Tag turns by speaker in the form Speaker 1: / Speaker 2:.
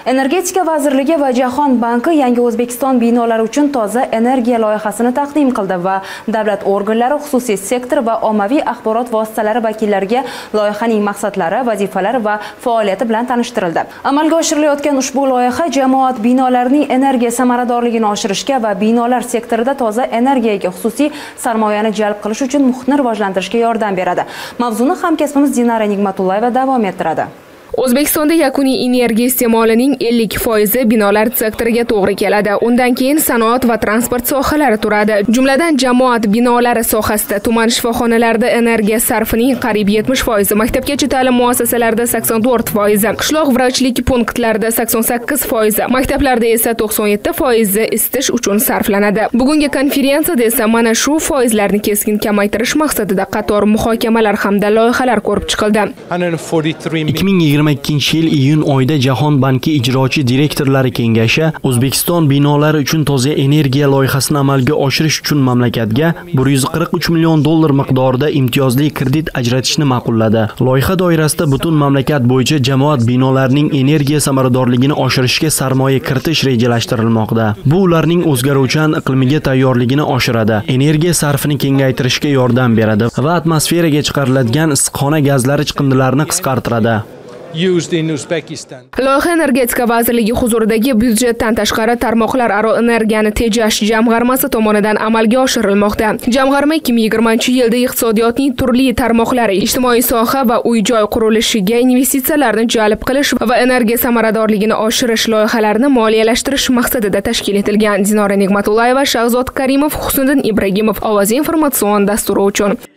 Speaker 1: Energetika vazirligi va Jahon banki yangi O'zbekiston binolari uchun toza energiya loyihasini taqdim qildi va davlat organlari, xususiy sektor va ommaviy axborot vositalari vakillariga loyihaning maqsadlari, vazifalari va faoliyati bilan tanishtirildi. Amalga oshirilayotgan ushbu loyiha jamoat binolarining energiya samaradorligini oshirishga va binolar sektorida toza energiyaga xususiy sarmoyani jalb qilish uchun muhitni rivojlantirishga yordam beradi. Mavzuni hamkasbimiz Dinara Nigmatullayeva davom ettiradi.
Speaker 2: O'zbekistonda yakuniy energiya iste'molining 50% binolar sektoriga to'g'ri keladi. Undan keyin sanoat va transport sohalari turadi. Jumladan jamoat binolari sohasida tuman shifoxonalarida energiya sarfining qariyb 70%, maktabgacha ta'lim muassasalarida 84%, qishloq vrachlik punktlarida 88%, maktablarda esa 97% isitish uchun sarflanadi. Bugungi konferensiyada esa mana shu foizlarni keskin kamaytirish maqsadida qator muhokamalar hamda loyihalar ko'rib chiqildi.
Speaker 3: 2022-yil iyun oyida Jahon banki ijrochi direktorlari kengashi O'zbekiston binolari uchun toza energiya loyihasini amalga oshirish uchun mamlakatga 143 million dollar miqdorida imtiyozli kredit ajratishni ma'qulladi. Loyiha doirasida butun mamlakat bo'yicha jamoat binolarining energiya samaradorligini oshirishga sarmoya kiritish rejalashtirilmoqda. Bu ularning o'zgaruvchan iqlimiga tayyorligini oshiradi, energiya sarfini kengaytirishga yordam beradi va atmosferaga chiqariladigan issiqxona gazlari chiqindilarini qisqartiradi.
Speaker 2: Loyiha Energetika vazirligi huzuridagi byudjetdan tashqari tarmoqlar aro energiyani tejash jamg'armasi tomonidan amalga oshirilmoqda. Jamg'arma 2020-yilda iqtisodiyotning turli tarmoqlari, ijtimoiy soha va uy-joy qurilishiga investitsiyalarni jalb qilish va energiya samaradorligini oshirish loyihalarini moliyalashtirish maqsadida tashkil etilgan. Dinora Nigmatullayeva, Shahzod Karimov, Husniddin Ibragimov, Ovoz informatsion dasturi uchun.